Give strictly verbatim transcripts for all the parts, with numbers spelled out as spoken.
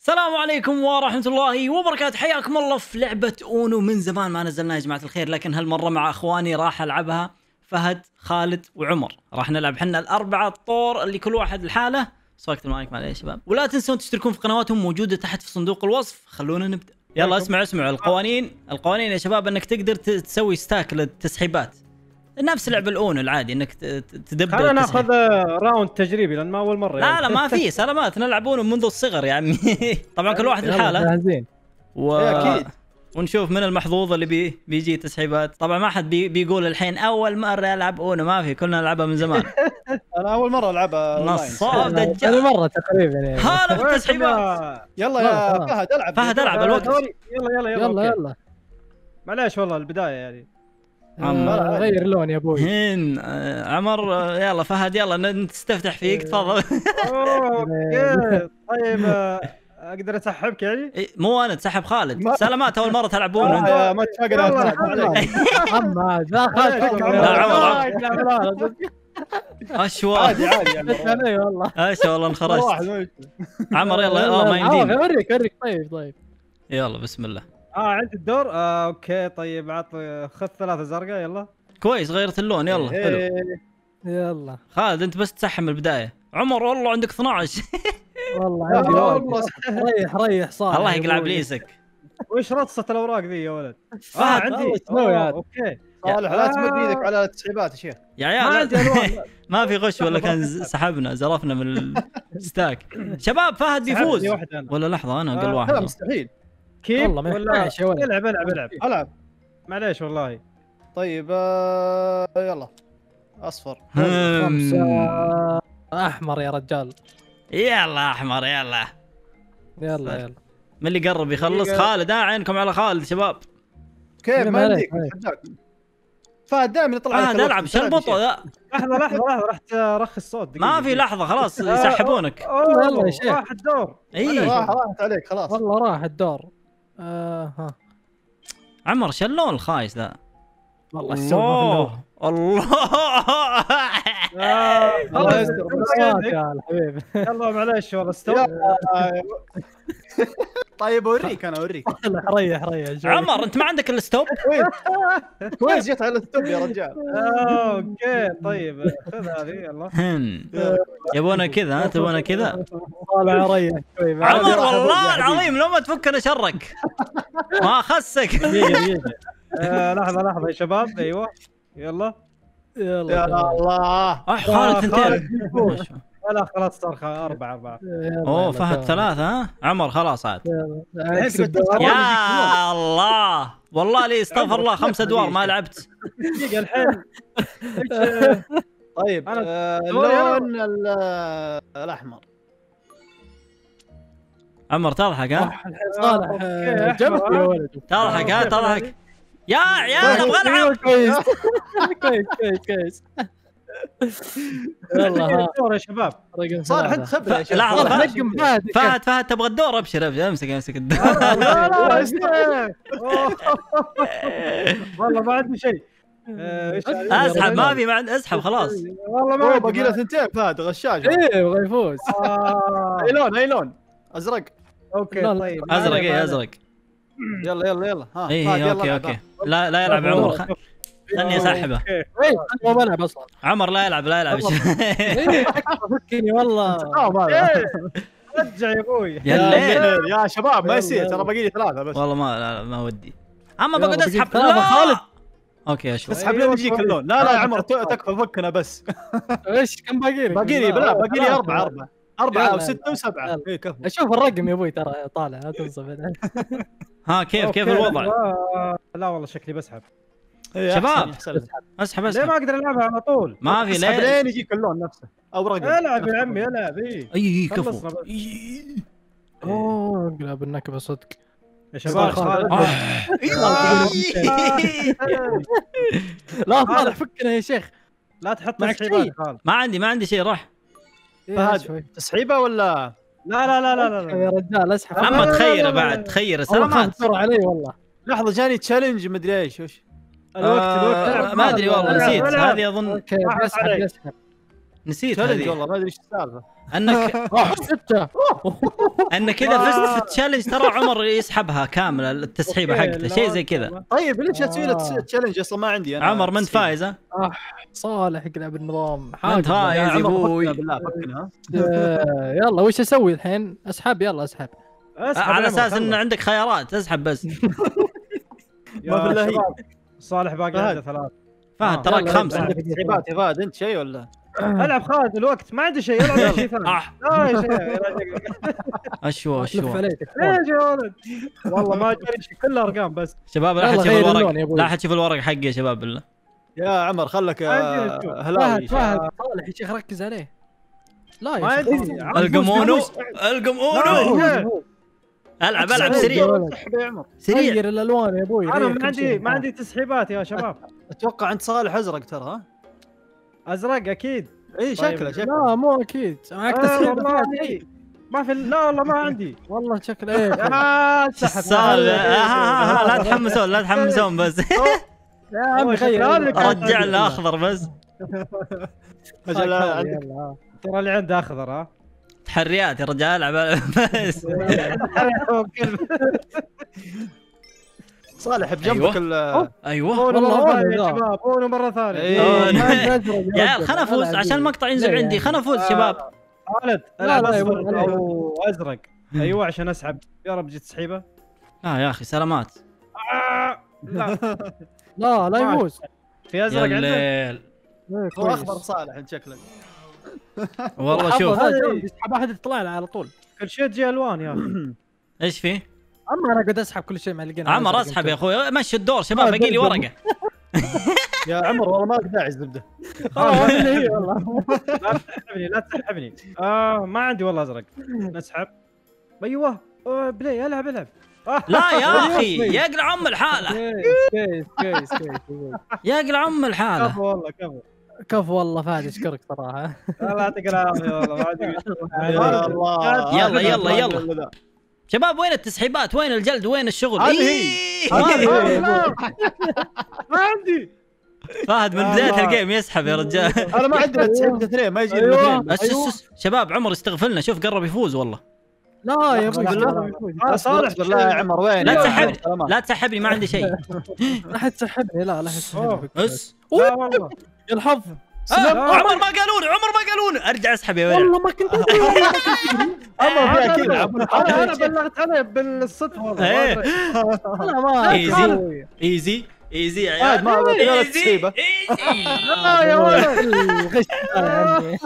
السلام عليكم ورحمة الله وبركاته. حياكم الله في لعبة أونو. من زمان ما نزلنا يا جماعة الخير، لكن هالمرة مع أخواني راح ألعبها فهد خالد وعمر. راح نلعب حنا الأربعة الطور اللي كل واحد لحاله. صوت المايك معليش يا شباب، ولا تنسون تشتركون في قنواتهم موجودة تحت في صندوق الوصف. خلونا نبدأ. يلا اسمع اسمعوا القوانين. القوانين يا شباب انك تقدر تسوي ستاك للتسحيبات نفس لعب الأونو العادي، انك تدبر. خلينا ناخذ راوند تجريبي لان ما اول مره لا يعني. لا ما في سلامات، نلعب أونو منذ الصغر يا عمي. طبعا كل واحد لحاله جاهزين و... اكيد. ونشوف من المحظوظ اللي بي... بيجي تسحيبات. طبعا ما حد بي... بيقول الحين اول مره يلعب أونو، ما في، كلنا نلعبها من زمان. انا اول مره العبها نصاب دجال. ثاني مره تقريبا يعني. هلا بالتسحيبات. يلا يا فهد العب. فهد العب الوقت. يلا يلا يلا يلا يلا معليش والله البدايه يعني. آه غير لون يا ابوي. هين آه عمر. آه يلا فهد يلا نستفتح فيك تفضل. اوكي طيب اقدر اسحبك يعني؟ مو انا تسحب خالد. سلامات اول مره تلعبون. آه ما اتفقنا عليك. محمد لا خالد. لا عمر اشوا عادي عادي انا والله اشوا والله انخرجت. عمر يلا يلا ما يمدينا. اوريك اوريك طيب طيب يلا بسم الله. اه عندي الدور. آه اوكي طيب عطي خذ ثلاثة زرقاء. يلا كويس غيرت اللون. يلا حلو. يلا خالد انت بس تسحم البدايه. عمر والله عندك اثنا عشر. والله عندي واحد. ريح ريح صار. الله يقلع ابليسك. وش رصة الاوراق ذي يا ولد؟ اه فهد عندي. آه اوكي صالح لا تمد ايدك على التسحيبات يا شيخ. يا ما عيال عندي الوان. ما في غش ولا كان سحبنا زرفنا من الستاك. شباب فهد بيفوز ولا لحظه انا اقل لا واحد. مستحيل. كيف والله ما ولا يحتاج يا ولد. العب العب العب العب معليش والله. طيب آه يلا اصفر. خمسة احمر يا رجال. يلا احمر يلا يلا يلا من اللي قرب يخلص؟ خالد. ها عينكم على خالد شباب. كيف ما يمديك فهد دائما يطلع فهد العب شربطه. لا لحظة لحظة لحظة راح ترخي الصوت. ما في لحظه خلاص يسحبونك. يلا يا شيخ راح الدور. اي راح راحت عليك خلاص. والله راح الدور. آه ها عمر شلون الخايس ذا؟ والله الله الله. الله يستر يا الحبيب. يلا معليش والله استوى. طيب اوريك انا اوريك. ريح ريح عمر انت ما عندك الا ستوب. كويس جيت على الستوب يا رجال. اوكي طيب خذ هذه يلا. يبونا كذا تبونا كذا. طالع ريح شوي. عمر والله العظيم لو ما تفكنا شرك ما خسك. لحظة لحظة يا شباب. ايوه يلا يلا يا الله. اح خالد ثنتين. لا خلاص صار أربعة أربعة. اوه فهد ثلاثة. ها عمر خلاص عاد. يا يا الله والله لي استغفر الله خمس ادوار ما لعبت. دقيقة الحين. طيب اللون الاحمر. عمر تضحك ها؟ صالح جنبي يا ولد. تضحك ها تضحك. يا عيال ابغى العب. كويس كويس كويس كويس. يلا الدور يا شباب. صالح انت خبره يا شباب. لحظة فهد فهد فهد تبغى الدور. ابشر ابشر امسك امسك الدور. والله ما عندي شيء. اسحب ما في ما عند اسحب خلاص. والله ما باقي له ثنتين. فهد غشاش. ايه يبغى يفوز. اي لون اي لون ازرق. اوكي طيب ازرق ايه ازرق. يلا يلا يلا ها ايه اوكي اوكي. لا لا يلعب عمر. خلني اسحبه. ايه ما بلعب اصلا. عمر لا يلعب لا يلعب. ايه فكني والله. رجع يا ابوي. يا الليل يا شباب ما يصير ترى باقي لي ثلاثه بس. والله ما لا ما ودي. اما بقعد اسحب. لا خالد. اوكي اشوف. اسحب لين يجيك اللون. لا لا يا عمر تكفى فكنا بس. ايش كم باقي لك؟ باقي لي بلا باقي لي اربعه اربعه اربعه وسته وسبعه. اي كفو. اشوف الرقم يا ابوي ترى طالع لا تنصب. ها كيف كيف الوضع؟ لا والله شكلي بسحب. شباب اسحب اسحب. ليه ما اقدر العبها على طول؟ ما في ليه لين يجيك اللون نفسه او رقم. العب يا عمي العب. اي اي كفو. اوه اقلب النكبه صدق يا شباب. لا صالح فكنا يا شيخ. لا تحط تسحيبات خالد. ما عندي ما عندي شيء راح. فهد تسحيبه ولا لا لا لا لا لا يا رجال اسحب. اما تخير بعد تخير سلامات. والله علي والله. لحظه جاني تشالنج مدري ايش وش الوقت الوقت. ما ادري والله نسيت. هذه اظن. اوكي اسحب اسحب. نسيت تشالنج هذه والله ما ادري ايش السالفه. انك راح ستة. انك اذا فزت في التشالنج ترى عمر يسحبها كامله التسحيبه أوكي، حقته، لا، شيء زي كذا. طيب ليش اسوي له آه. تشالنج اصلا ما عندي انا؟ عمر ما انت فايز ها؟ صالح يقلب النظام. ما انت حاجة. فايز يا ابوي. بالله فكنا ها. آه، يلا وش اسوي الحين؟ اسحب يلا اسحب. اسحب على العمر، اساس ان خلص. عندك خيارات اسحب بس. يا ما بالله هي. شباب، صالح باقي فهد. عنده ثلاث. فهد آه. تراك يلا، خمسه. يلا. عندك تسحيبات يا فهد انت شيء ولا؟ العب خالد الوقت، ما عندي شيء، العب شيء ثاني. آه. لا يا شيخ اشوى لف اشوى. عليك. ليش يا ولد؟ والله ما جري شيء، كله ارقام بس. شباب لا يلا حد يشوف غير الورق، اللون يا أبوي. لا حد يشوف الورق حقي يا شباب بالله. يا عمر خلك عندي آه، نشوف. هلاوي. فهد فهد صالح يا شيخ ركز عليه. لا ما يا شيخ. عندي. القمونو لا، القمونو. لا. العب العب أقسم سريع بالله. اسحب يا عمر. سريع. غير الالوان يا ابوي. انا غير ما كل عندي شيء. ما عندي تسحيبات يا شباب. اتوقع عند صالح ازرق ترى ها؟ ازرق اكيد. اي طيب. شكله شكله. لا مو اكيد معك آه تسحيب. والله ما في، لا والله ما عندي. والله شكل ايه. يا شو السالفة؟ آه، ها ها ها لا تحمسون لا تحمسون بس. يا عمي هو غير. شكله لك. رجع له اخضر بس. اجل عندك يلا. ترى اللي عنده اخضر ها. تحريات يا رجال العب بس. صالح بجنبك ال ايوه بونو والله مرة هذا ثانية ذا. يا شباب، بونو مرة ثانية. إيه. أوه. يا يا عيال خلنا نفوز عشان المقطع ينزل عندي، خلنا نفوز شباب. خالد لا، العب لا، اصفر يبغى- او ازرق. ايوه عشان اسحب. يا رب جت تسحيبه. لا يا اخي سلامات. آه، لا لا لا يفوز. في يا ازرق عندك. الليل إيه، هو كويس. اخضر صالح انت شكلك. والله حظه شوف هذا جنب، يسحب احد يطلع له على طول. كل شيء تجي الوان يا اخي. ايش فيه؟ اما انا قاعد اسحب كل شيء معلقين. عمر اسحب يا اخوي، مشي الدور شباب، باقي لي ورقه. يا عمر والله ما لك داعي الزبده. اه هي والله. لا تسحبني لا تسحبني. اه ما عندي والله ازرق. نسحب. ايوه آه، بلاي العب العب. آه. لا يا اخي يقلع ام الحاله، كويس كويس كويس. يقلع ام الحاله. كفو والله كفو. كفو والله فهد اشكرك صراحه. الله يعطيك العافيه والله ما عندي. يا الله. يلا يلا يلا شباب، وين التسحيبات؟ وين الجلد؟ وين الشغل؟ هذه هي. إيه، هذه ما- هي. ما عندي. فهد من يا بدايه الله. الجيم يسحب يا رجال. انا ما عندي تسحيب اثنين ما يجي أيوة. اثنين. بس بس- شباب عمر يستغفلنا، شوف قرب يفوز والله. لا يا ابوي لحظة، لا آه، اصبر صالح اصبر لا يا عمر وين؟ لا يا تسحبني سلامات. لا تسحبني ما عندي شيء. لا تسحبني. لا لا تسحبني. بس لا والله. يا الحظ. آه، عمر ما قالون عمر ما قالون ارجع اسحب يا ولد. والله ما كنت أدري، والله ما كنت أدري. عمر فيها أنا- كذا. انا انا بلغت عليه بالصدفه والله. إيه. انا ما إيزي. أدري. ايزي ايزي يا عاد عيال. ما أبغى ولا ايزي تسحيبه. ايزي. لا يا ولد. الغش هذا عندي.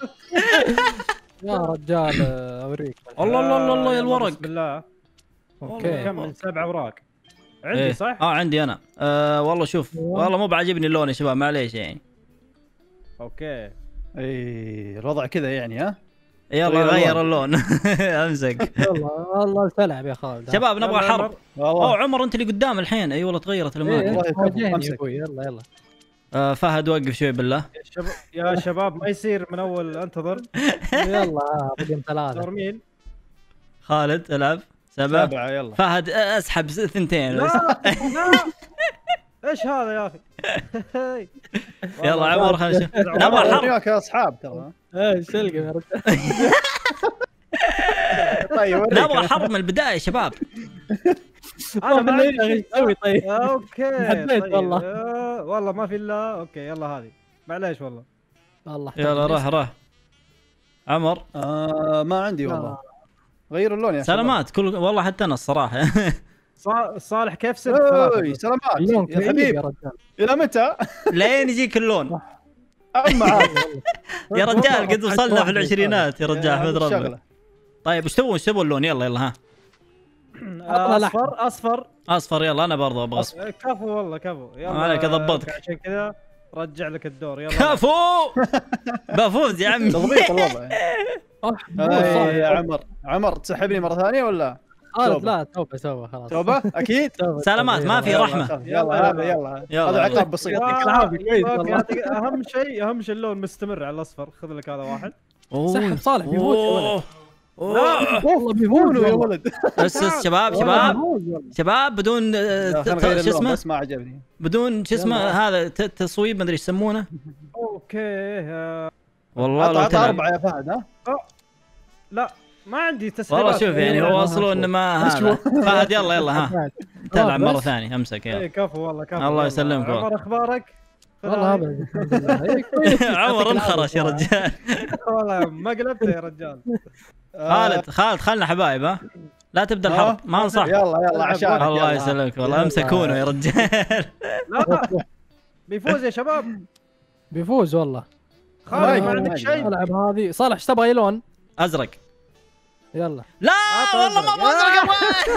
يا رجال اوريك. الله الله الله الله يا الورق. بسم الله. اوكي. كم من سبع اوراق. عندي إيه. صح؟ اه عندي انا. آه والله شوف والله مو بعجبني اللون يا شباب، معليش يعني. اوكي. اي الوضع كذا يعني ها. يلا غير غير اللون. امسك والله والله تلعب يا خالد. شباب نبغى يلا حرب. عمر. اوه والله عمر انت اللي قدام الحين. اي والله تغيرت إيه، الاماكن. والله أنت كفو. واجهني يا أمسك. ابوي. يلا يلا. آه فهد وقف شوي بالله. يا شباب يا شباب ما يصير من اول انتظر. يلا آه، بقيم ثلاثة. دور مين؟ خالد العب. سبعة. سبعة يلا. فهد آه، اسحب س- ثنتين بس. لا لا ايش هذا يا اخي؟ يلا عمر خلينا نشوف. نبغى حرب. وياك يا اصحاب ترى. ايه شلقم يا رجال. طيب وريك. نبغى حرب من البدايه يا شباب. انا ما عندي شيء. اسوي طيب. اوكي حبيت طيب. والله. آه، والله ما في الا اوكي يلا هذه معليش والله. والله يلا راح راح عمر. آه ما عندي والله. غيروا اللون يا سلامات كل والله حتى انا الصراحه. صا- صالح كيف سبت شباب. ثلاثة؟ اوي سلامات اللون يا كئيب حبيب. يا رجال. الى متى؟ لين يجيك اللون اما عاد يا رجال. قد وصلنا في العشرينات يا رجال. احمد ربك. شغله. طيب وش تبون وش تبون اللون؟ يلا يلا ها. عطنا لحم. اصفر اصفر. اصفر. يلا انا برضه ابغى اصفر. آه، كفو والله كفو. يلا ما عليك، أضبطك. عشان كذا رجع لك الدور يلا. كفو. بفوز يا عمي. تضبيط الوضع. آه، آه يا عمر عمر تسحبني مره ثانيه ولا؟ خالد لا توبه توبه خلاص. توبه اكيد. توبة، سلامات توبة، ما يلا. في يلا، رحمة. خلاص. يلا هذا يلا يلا، هذا يلا. عقاب بسيط. يعطيك العافية، كويس يبغاك والله. يعطيك- اهم شيء اهم شيء اللون مستمر على الاصفر. خذ لك هذا واحد. أوه. سحب صالح بيفوز يا ولد. أوه. أوه. والله بيفوز يا والله. ولد. بس بس شباب والله شباب بيفوز والله. شباب بدون آه، لا، ت- خلينا نغير ت- شو اللون اسمه بس ما عجبني. بدون شو اسمه يلا. هذا ت- تصويب ما ادري ايش يسمونه. اوكي آه، والله لو عطى تلعب اربعه يا فهد ها. لا ما عندي تسريبات. والله شوف يعني هو اصله انه ما هذا فهد يلا يلا ها فهد. تلعب بس. مره ثانيه امسك اي يلا كفو والله كفو. الله يلا. يسلمك والله. عمر اخبارك؟ والله ابد الحمد لله. عمر انخرش يا رجال. والله ما قلبته يا رجال. خالد خالد خلنا حبايب ها لا تبدا آه. الحرب ما انصح يلا يلا عشان الله يسلمك والله امسكونه يا رجال. لا بيفوز يا شباب. بيفوز والله. خالد ما آه. عندك شيء. العب هذه. صالح ايش تبغى لون؟ ازرق يلا. لا عطى والله ما أزرق. ابغى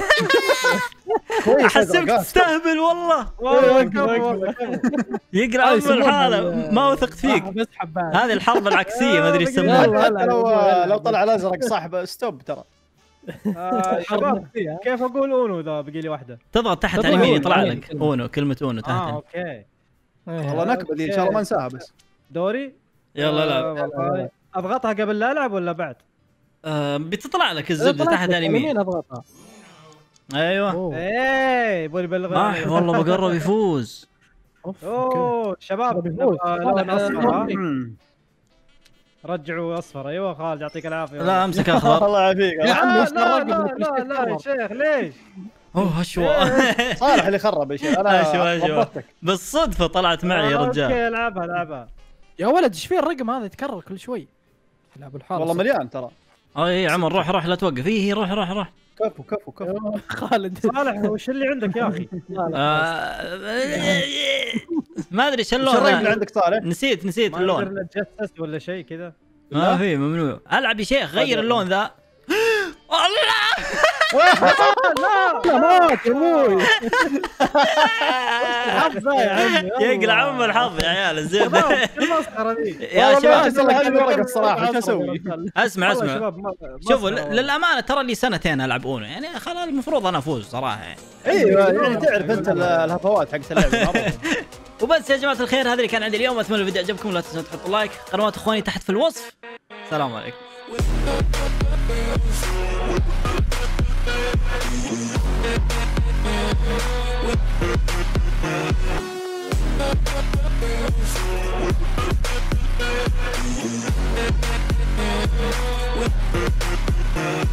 ازرق احسبك أزرق. تستهبل والله والله كفو والله كفو. يقلع ام الحاله ما وثقت فيك. بس حبات. هذه الحرب العكسيه ما ادري ايش يسمونها. يلا. حتى لو لو طلع الازرق صاحب ستوب ترى. آه، شباب كيف اقول اونو ذا بقي لي واحده. تضغط تحت على تضغط اليمين أونو، يطلع على لك اليمين. اونو كلمه اونو تحت. اه اوكي والله نكبه دي ان شاء الله ما انساها بس. دوري. يلا آه، لا والله. اضغطها قبل لا العب ولا بعد؟ آه بتطلع لك الزبده تحت على اليمين. اضغطها. ايوه أوه. ايه يبغى يبلغ. ما والله بقرب يفوز. أوف، أوكي. اوه شباب بيفوز. نبغى لون طالع. اصفر ها؟ رجعوا اصفر. ايوه خالد يعطيك العافيه. لا امسك اخضر. الله يعافيك. يا عمي لا ايش لا الرقم لا اللي لا, تشتري لا يا شيخ ليش؟ اوه هشوة صالح اللي خرب يا شيخ. انا أشوى أشوى. ضبطتك. بالصدفه طلعت معي يا آه، رجال. اوكي العبها العبها. يا ولد ايش فيه الرقم هذا يتكرر كل شوي. لعب الحارس. والله مليان ترى. اي عمر روح روح لا توقف. ايه روح روح روح. كفو كفو كفو. خالد. صالح وش اللي عندك يا اخي؟ آه، ما ادري ايش ايش الرقم اللي اللون. عندك صالح؟ نسيت نسيت ما اللون. نقدر نتجسس ولا شيء كذا. ما في ممنوع. العب يا شيخ غير اللون ذا. الله لا مات يا ابوي. حظه يا عمي. يقلع ام الحظ يا عيال الزبده. شباب المسخره ذي. يا والله شباب ما والله هذه ورقه الصراحه ايش اسوي؟ اسمع والله اسمع شباب ما- شوفوا مسخرة ل- للامانه ترى لي سنتين العب اونو يعني خلاص المفروض انا افوز صراحه يعني. ايوه يعني تعرف انت ال- الهفوات حقت اللعبه معروفة. وبس يا جماعه الخير هذا اللي كان عندي اليوم. اتمنى الفيديو عجبكم. لا تنسوا تحطوا لايك. قنوات اخواني تحت في الوصف. السلام عليكم.